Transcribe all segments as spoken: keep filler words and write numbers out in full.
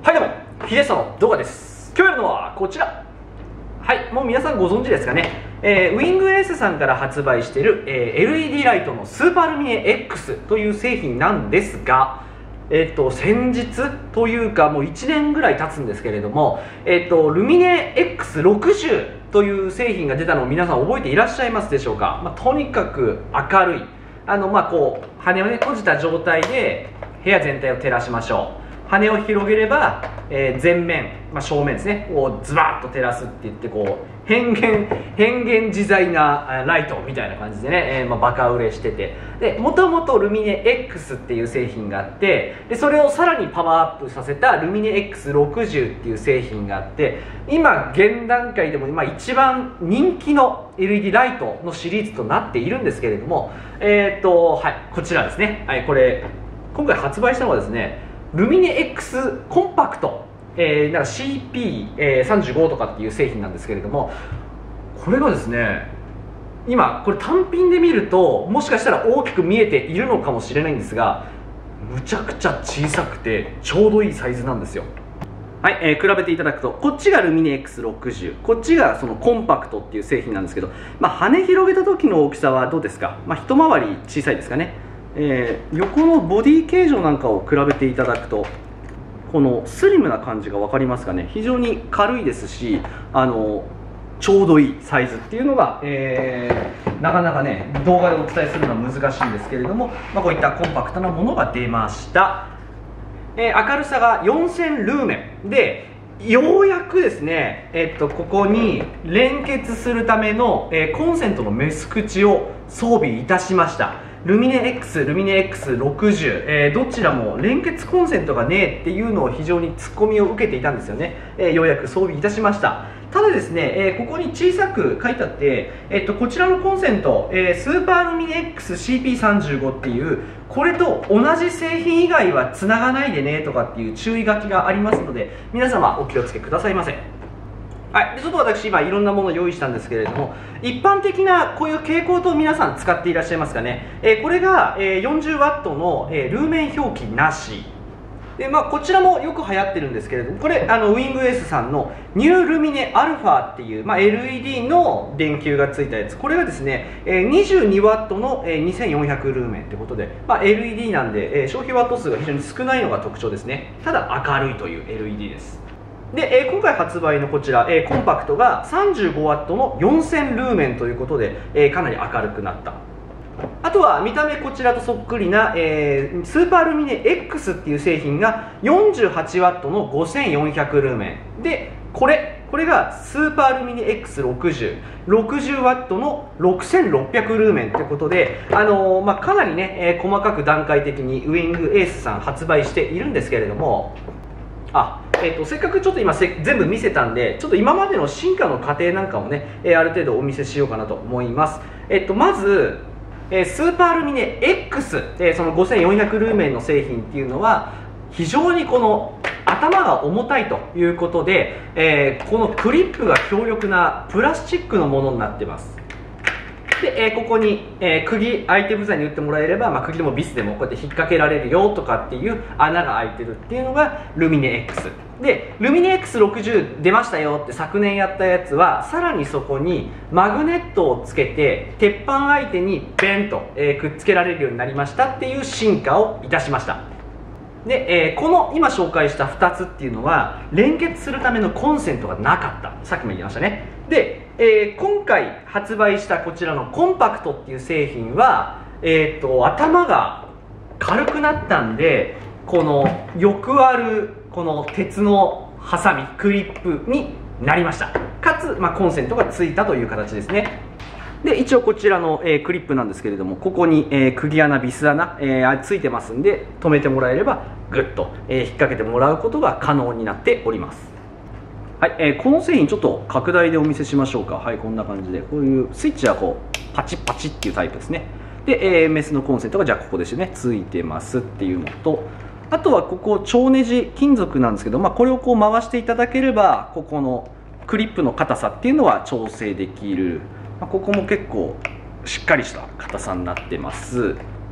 はいどうも、ヒデストの動画です。今日やるのはこちら。はい、もう皆さんご存知ですかね。えー、ウィングエースさんから発売している、えー、エルイーディー ライトのスーパールミネ X という製品なんですが、えっと、先日というかもういちねんぐらい経つんですけれども、えっと、ルミネ エックスろくじゅう という製品が出たのを皆さん覚えていらっしゃいますでしょうか。まあ、とにかく明るい、あの、まあ、こう羽を、ね、閉じた状態で部屋全体を照らしましょう。羽を広げれば、えー、前面、まあ、正面ですね、こうズバッと照らすって言って、こう変幻変幻自在なライトみたいな感じでね、えーまあ、バカ売れしてて、でもともとルミネ X っていう製品があって、でそれをさらにパワーアップさせたルミネ エックスろくじゅう っていう製品があって、今現段階でも、まあ、一番人気の エルイーディー ライトのシリーズとなっているんですけれども、えーっとはい、こちらですね、はい、これ今回発売したのはですね、ルミネ X コンパクト、えー、なんか シーピーさんじゅうご とかっていう製品なんですけれども、これがですね、今これ単品で見るともしかしたら大きく見えているのかもしれないんですが、むちゃくちゃ小さくてちょうどいいサイズなんですよ。はい、えー、比べていただくと、こっちがルミネ エックスろくじゅう、こっちがそのコンパクトっていう製品なんですけど、まあ、羽広げた時の大きさはどうですか。まあ、一回り小さいですかね。えー、横のボディ形状なんかを比べていただくと、このスリムな感じが分かりますかね。非常に軽いですし、あのちょうどいいサイズっていうのが、えー、なかなかね動画でお伝えするのは難しいんですけれども、まあ、こういったコンパクトなものが出ました。えー、明るさがよんせんルーメンで、ようやくですね、えっと、ここに連結するための、えー、コンセントのメス口を装備いたしました。ルミネ X、ルミネ エックスろくじゅう、えー、どちらも連結コンセントがねえっていうのを非常にツッコミを受けていたんですよね。えー、ようやく装備いたしました。ただですね、えー、ここに小さく書いてあって、えっと、こちらのコンセント、えー、スーパールミネ X シーピーさんじゅうご っていう、これと同じ製品以外はつながないでねとかっていう注意書きがありますので、皆様お気をつけくださいませ。はい、でちょっと私今いろんなものを用意したんですけれども、一般的なこういう蛍光灯皆さん使っていらっしゃいますかね。えー、これが、えー、よんじゅうワットの、えー、ルーメン表記なしで、まあ、こちらもよく流行ってるんですけれども、これあのウィングエースさんのニュールミネアルファっていう、まあ、エルイーディー の電球がついたやつ、これがですね、えー、にじゅうにワットの、えー、にせんよんひゃくルーメンということで、まあ、エルイーディー なんで、えー、消費ワット数が非常に少ないのが特徴ですね。ただ明るいという エルイーディー です。で、えー、今回発売のこちら、えー、コンパクトが さんじゅうごワット のよんせんルーメンということで、えー、かなり明るくなった。あとは見た目こちらとそっくりな、えー、スーパールミネ X っていう製品が よんじゅうはちワット のごせんよんひゃくルーメンで、これこれがスーパールミネ エックスろくじゅう ろくじゅうワット のろくせんろっぴゃくルーメンということで、あのーまあ、かなりね、えー、細かく段階的にウィングエースさん発売しているんですけれども、あえー、とせっかくちょっと今せ全部見せたんで、ちょっと今までの進化の過程なんかもね、えー、ある程度お見せしようかなと思います。えー、とまず、えー、スーパールミネ X、えー、そのごせんよんひゃくルーメンの製品っていうのは非常にこの頭が重たいということで、えー、このクリップが強力なプラスチックのものになってます。で、えー、ここに、えー、釘アイテム材に打ってもらえれば、まあ、釘でもビスでもこうやって引っ掛けられるよとかっていう穴が開いてるっていうのがルミネ X で、ルミネ エックスろくじゅう 出ましたよって昨年やったやつは、さらにそこにマグネットをつけて鉄板相手にベンと、えー、くっつけられるようになりましたっていう進化をいたしました。で、えー、この今紹介したふたつっていうのは連結するためのコンセントがなかった、さっきも言いましたね。で、えー、今回発売したこちらのコンパクトっていう製品は、えー、と頭が軽くなったんで、このよくあるこの鉄のハサミクリップになりました。かつ、まあ、コンセントがついたという形ですね。で一応こちらの、えー、クリップなんですけれども、ここに、えー、釘穴ビス穴、えー、ついてますんで、止めてもらえればグッと、えー、引っ掛けてもらうことが可能になっております。はい、えー、この製品ちょっと拡大でお見せしましょうか。はい、こんな感じで、こういうスイッチはこうパチッパチッっていうタイプですね。で、えー、メスのコンセントがじゃあここですよね、ついてますっていうのと、あとはここ超ネジ金属なんですけど、まあ、これをこう回していただければ、ここのクリップの硬さっていうのは調整できる。まあ、ここも結構しっかりした硬さになってます。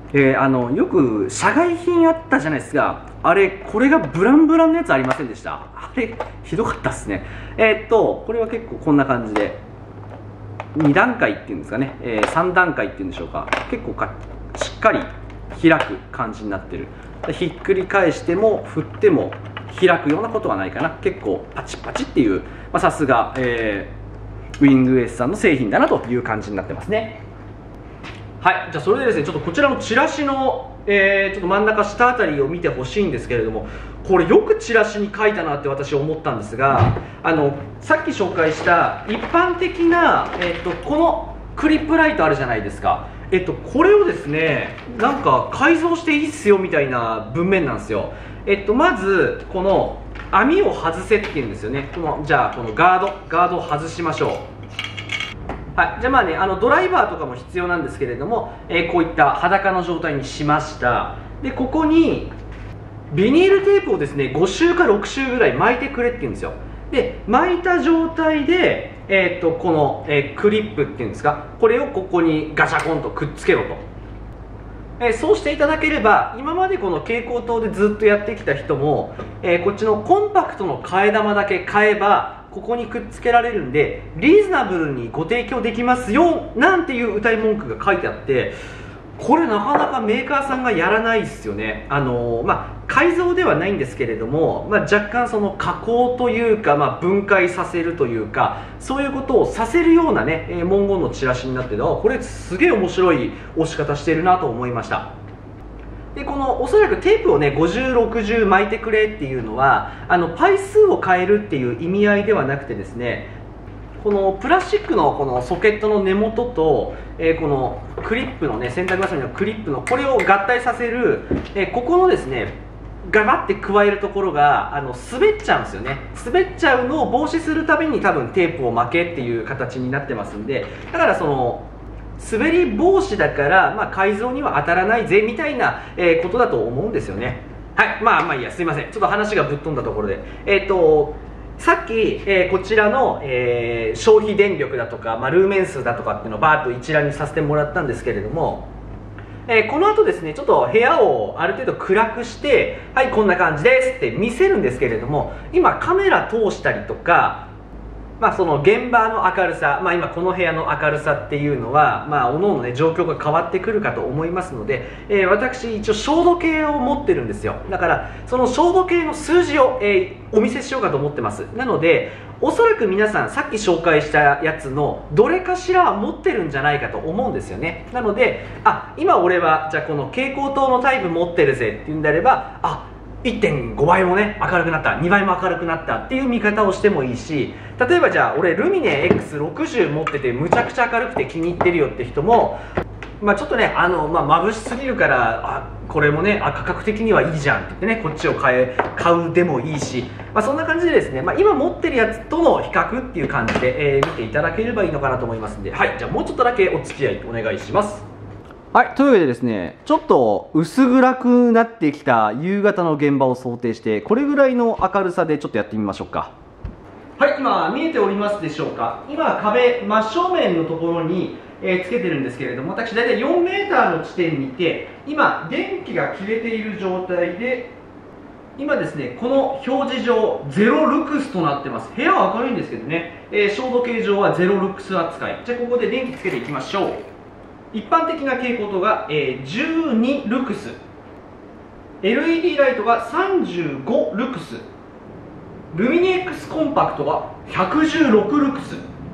えー、あのよく社外品あったじゃないですか。あれ、これがブランブランのやつありませんでした？あれひどかったっすね。えー、っとこれは結構こんな感じでに段階っていうんですかね、えー、さん段階っていうんでしょうか。結構かしっかり開く感じになってる。ひっくり返しても振っても開くようなことはないかな。結構パチパチっていう、さすがウィングエースさんの製品だなという感じになってますね。はい、じゃあそれでですね、ちょっとこちらのチラシの、えー、ちょっと真ん中下あたりを見てほしいんですけれども、これよくチラシに書いたなって私思ったんですが、あのさっき紹介した一般的な、えー、とこのクリップライトあるじゃないですか。えっと、これをですね、なんか改造していいっすよみたいな文面なんですよ。えっと、まずこの網を外せっていうんですよね。このじゃあこのガードガードを外しましょう。はい、じゃあまあね、あのドライバーとかも必要なんですけれども、えー、こういった裸の状態にしました。でここにビニールテープをですねご周かろく周ぐらい巻いてくれっていうんですよ。で巻いた状態で、えー、とこの、えー、クリップっていうんですか、これをここにガチャコンとくっつけろと、えー、そうしていただければ、今までこの蛍光灯でずっとやってきた人も、えー、こっちのコンパクトの替え玉だけ買えばここにくっつけられるんでリーズナブルにご提供できますよなんていう謳い文句が書いてあって、これなかなかメーカーさんがやらないですよね。あのー、まあ改造ではないんですけれども、まあ、若干その加工というか、まあ、分解させるというか、そういうことをさせるようなね、えー、文言のチラシになってるのは、これすげえ面白い押し方してるなと思いました。でこのおそらくテープをねごじゅうろくじゅう巻いてくれっていうのは、あのパイ数を変えるっていう意味合いではなくてですね、このプラスチックのこのソケットの根元と、えー、このクリップのね洗濯バサミのクリップのこれを合体させる、えー、ここのですねガバッて加えるところがあの滑っちゃうんですよね。滑っちゃうのを防止するために多分テープを巻けっていう形になってますんで、だからその滑り防止だから、まあ、改造には当たらないぜみたいな、えー、ことだと思うんですよね。はい、まあまあいいや、すいません、ちょっと話がぶっ飛んだところで、えっとさっき、えー、こちらの、えー、消費電力だとか、まあ、ルーメン数だとかっていうのをバーッと一覧にさせてもらったんですけれども、えー、この後ですねちょっと部屋をある程度暗くして、はいこんな感じですって見せるんですけれども、今カメラ通したりとか、まあ、その現場の明るさ、まあ、今この部屋の明るさっていうのは、まあ、おのおのね状況が変わってくるかと思いますので、えー、私一応照度計を持ってるんですよ。だからその照度計の数字を、えー、お見せしようかと思ってます。なのでおそらく皆さんさっき紹介したやつのどれかしら持ってるんじゃないかと思うんですよね。なので、あ、今俺はじゃあこの蛍光灯のタイプ持ってるぜっていうんであれば、あ、いってんごばいもね明るくなった、にばいも明るくなったっていう見方をしてもいいし、例えばじゃあ俺ルミネ エックスろくじゅう 持っててむちゃくちゃ明るくて気に入ってるよって人も、まあ、ちょっとねあの、まあ、眩しすぎるからあこれもねあ価格的にはいいじゃんって言ってねこっちを買え買うでもいいし、まあ、そんな感じでですね、まあ、今持ってるやつとの比較っていう感じで、えー、見ていただければいいのかなと思いますんで、はい、じゃあもうちょっとだけお付き合いお願いします。はい、というわけでですね、ちょっと薄暗くなってきた夕方の現場を想定して、これぐらいの明るさでちょっとやってみましょうか。はい、今見えておりますでしょうか。今壁真正面のところに、えー、つけてるんですけれども、私大体よんメーターの地点にいて、今電気が切れている状態で、今ですねこの表示上ゼロルクスとなってます。部屋は明るいんですけどね、えー、照度計上はゼロルクス扱い。じゃあここで電気つけていきましょう。一般的な蛍光灯が、えー、じゅうにルクス、 エルイーディー ライトがさんじゅうごルクス、ルミネ X コンパクトがひゃくじゅうろくルクス、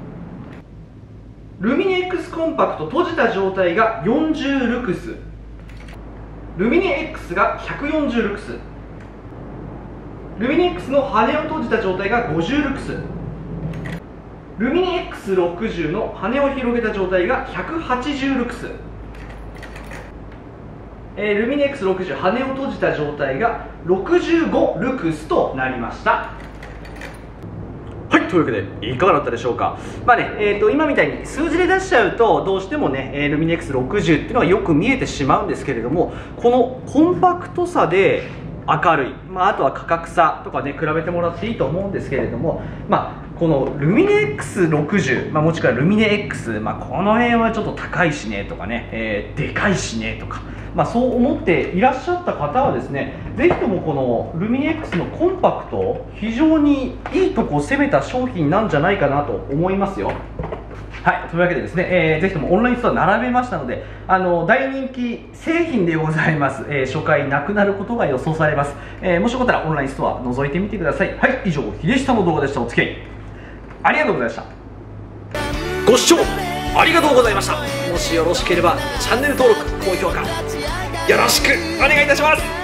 ルミネ X コンパクト閉じた状態がよんじゅうルクス、ルミネ X がひゃくよんじゅうルクス、ルミネ X の羽を閉じた状態がごじゅうルクス、ルミネ エックスろくじゅう の羽を広げた状態がひゃくはちじゅうルクス、えー、ルミネ エックスろくじゅう 羽を閉じた状態がろくじゅうごルクスとなりました。はい、というわけでいかがだったでしょうか。まあね、えー、と今みたいに数字で出しちゃうとどうしてもね、えー、ルミネ エックスろくじゅう っていうのはよく見えてしまうんですけれども、このコンパクトさで明るい、まあ、あとは価格差とかね比べてもらっていいと思うんですけれども、まあ、ここのルミネ エックスろくじゅう、まあ、もしくはルミネ X、まあ、この辺はちょっと高いしねとかね、えー、でかいしねとか、まあ、そう思っていらっしゃった方はですね、ぜひともこのルミネ X のコンパクト、非常にいいとこを攻めた商品なんじゃないかなと思いますよ。はい、というわけでですね、えー、ぜひともオンラインストア並べましたので、あの大人気製品でございます、えー、初回なくなることが予想されます、えー、もしよかったらオンラインストア覗いてみてください。はい、以上秀下の動画でした。お付き合いありがとうございました。ご視聴ありがとうございました。もしよろしければチャンネル登録高評価よろしくお願いいたします。